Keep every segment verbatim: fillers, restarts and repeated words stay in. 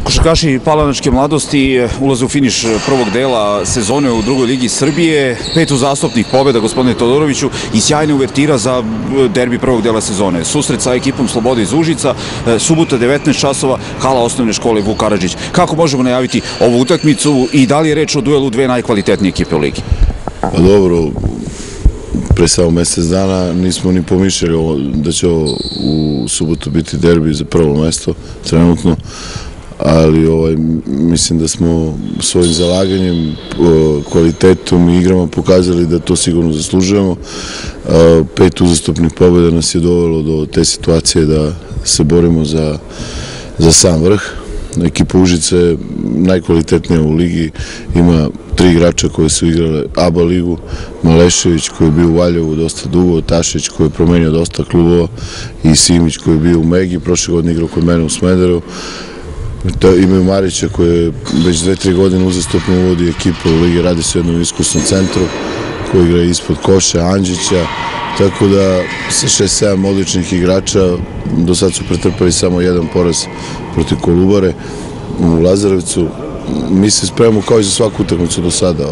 Košarkaši Palanačke mladosti ulaze u finiš prvog dela sezone u drugoj ligi Srbije, pet uzastopnih pobjeda, gospodine Todoroviću, i sjajna uvertira za derbi prvog dela sezone. Susret sa ekipom Slobode iz Užica, subota devetnaest časova, hala osnovne škole Vuk Karadžić. Kako možemo najaviti ovu utakmicu i da li je reč o duelu dve najkvalitetnije ekipe u ligi? Pa dobro, pre samo mesec dana nismo ni pomišljali da će ovo u subotu biti derbi za prvo mesto trenutno, ali ovaj, mislim da smo svojim zalaganjem, kvalitetom i igrama pokazali da to sigurno zaslužujemo. Pet uzastopnih pobjeda nas je dovelo do te situacije da se borimo za, za sam vrh. Ekipa Užice je najkvalitetnija u ligi, ima tri igrača koje su igrale A B A ligu, Malešević koji je bio u Valjevu dosta dugo, Tašić koji je promenio dosta klubova i Simić koji je bio u Megi, prošle godine igrao kod mene u Smederevu. Imaju Marića koji je već dve, tri godine uzastopno uvodi ekipu u ligi, radi se u jednom iskusnom centru koji igra ispod koša, Andžića, tako da sa šest sedam odličnih igrača do sad su pretrpali samo jedan poraz protiv Kolubare u Lazarevcu. Mi se spremamo kao i za svaku utakmicu do sada.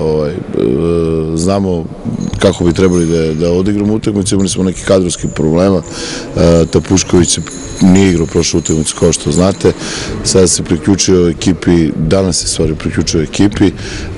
Znamo kako bi trebali da odigramo utakmicu, imali smo neki kadrovski problema. Tapušković nije igrao prošlu utakmicu kao što znate, sada se priključio ekipi, danas se stvari priključio ekipi.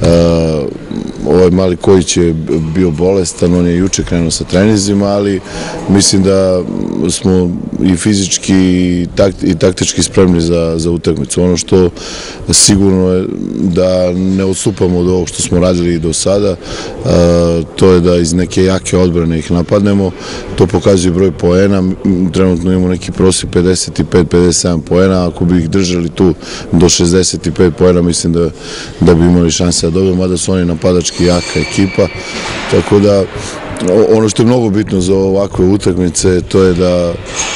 Ovaj mali Kojić je bio bolestan, on je juče krenuo sa treninzima, ali mislim da smo i fizički i taktički spremni za utakmicu. Ono što sigurno je da ne odstupamo od ovog što smo radili do sada, to je da iz neke jake odbrane ih napadnemo, to pokazuje broj poena, trenutno imamo neki prosjek pedeset pet pedeset sedam poena, ako bi ih držali tu do šezdeset pet poena, mislim da bi imali šanse da dobijemo, mada su oni napadački jaka ekipa, tako da ono što je mnogo bitno za ovakve utakmice to je da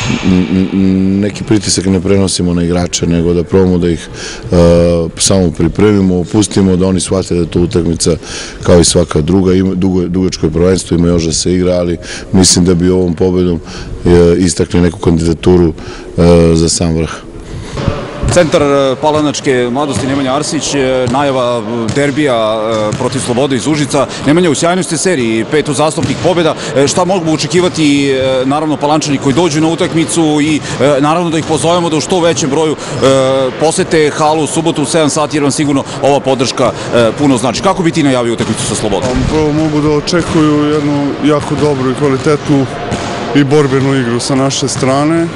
neki pritisak ne prenosimo na igrače, nego da probamo da ih samo pripremimo, opustimo, da oni shvate da je to utakmica kao i svaka druga. Dugačko je prvenstvo, ima još da se igra, ali mislim da bi ovom pobedom istakli neku kandidaturu za sam vrh. Centar Palanačke mladosti Nemanja Arsić, najava derbija protiv Slobode iz Užica. Nemanja, u sjajnoj ste seriji, pet uzastopnih pobjeda. Šta mogu očekivati, naravno, Palančani koji dođu na utakmicu i naravno da ih pozovemo da u što većem broju posete halu u subotu u sedam sati, jer vam sigurno ova podrška puno znači. Kako bi ti najavio utakmicu sa Slobodom? Prvo mogu da očekuju jednu jako dobru i kvalitetnu i borbenu igru sa naše strane.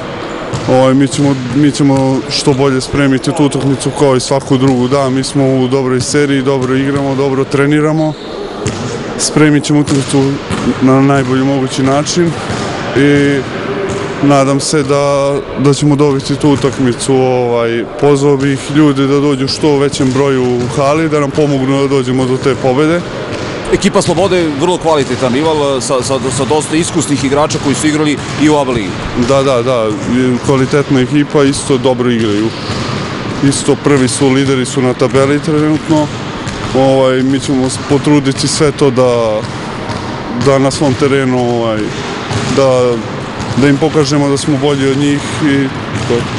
Mi ćemo što bolje spremiti tu utakmicu kao i svaku drugu. Da, mi smo u dobroj seriji, dobro igramo, dobro treniramo. Spremit ćemo utakmicu na najbolji mogući način i nadam se da ćemo dobiti tu utakmicu. Pozvao bih ljudi da dođu što u većem broju u hali, da nam pomognu da dođemo do te pobede. Ekipa Slobode je vrlo kvalitetan rival sa dosta iskusnih igrača koji su igrali i u A B A ligi. Da, da, da, kvalitetna ekipa, isto dobro igraju. Isto prvi su, lideri su na tabeli trenutno. Mi ćemo potruditi sve to da na svom terenu, da im pokažemo da smo bolji od njih i to.